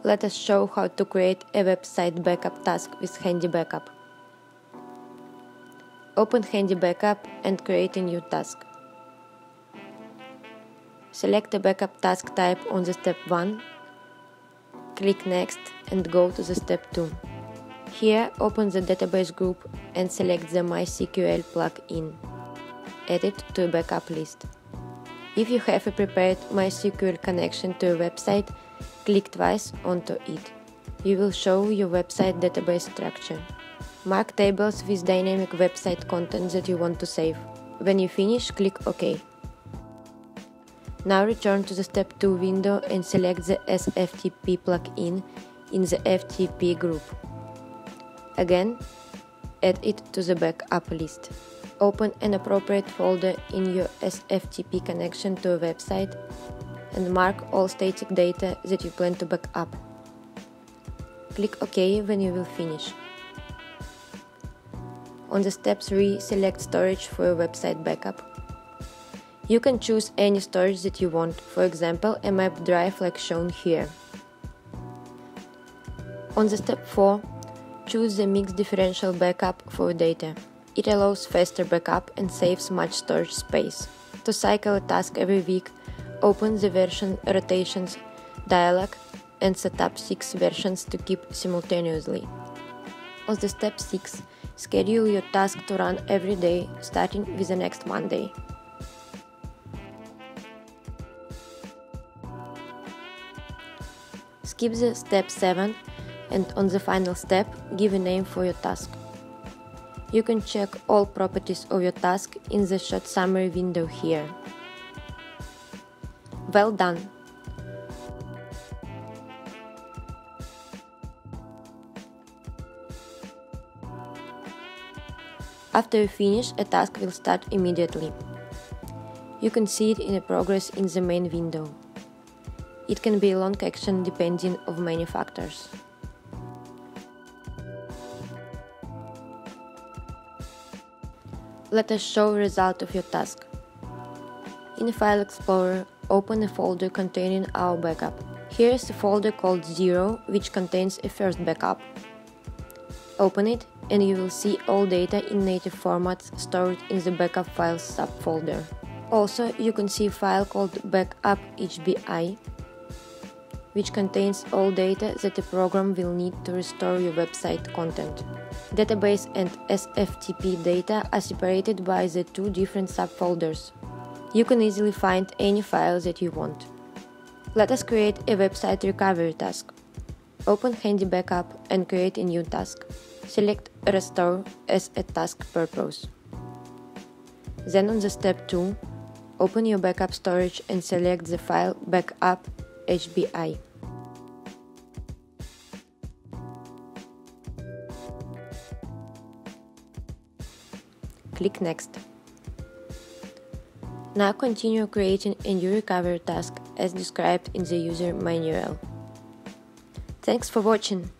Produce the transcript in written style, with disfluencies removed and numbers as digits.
let us show how to create a website backup task with Handy Backup. Open Handy Backup and create a new task. Select the backup task type on the step 1, click Next and go to the step 2. Here, open the database group and select the MySQL plugin. Add it to a backup list. If you have a prepared MySQL connection to a website, click twice onto it. You will show your website database structure. Mark tables with dynamic website content that you want to save. When you finish, click OK. Now return to the step 2 window and select the SFTP plugin in the FTP group. Again, add it to the backup list. Open an appropriate folder in your SFTP connection to a website and mark all static data that you plan to back up. Click OK when you will finish. On the step 3, select storage for your website backup. You can choose any storage that you want, for example, a map drive like shown here. On the step 4, choose the mixed differential backup for data. It allows faster backup and saves much storage space. To cycle a task every week, open the version rotations dialog and set up 6 versions to keep simultaneously. On the step 6, schedule your task to run every day, starting with the next Monday. Skip the step 7 and on the final step, give a name for your task. You can check all properties of your task in the short summary window here. Well done! After you finish, a task will start immediately. You can see it in a progress in the main window. It can be a long action depending on many factors. Let us show the result of your task. In File Explorer, open a folder containing our backup. Here is a folder called 0, which contains a first backup. Open it and you will see all data in native formats stored in the backup files subfolder. Also, you can see a file called backup.hbi, which contains all data that the program will need to restore your website content. Database and SFTP data are separated by the 2 different subfolders. You can easily find any file that you want. Let us create a website recovery task. Open Handy Backup and create a new task. Select Restore as a task purpose. Then on the step 2, open your backup storage and select the file backup.hbi. Click Next. Now continue creating a new recovery task as described in the user manual. Thanks for watching!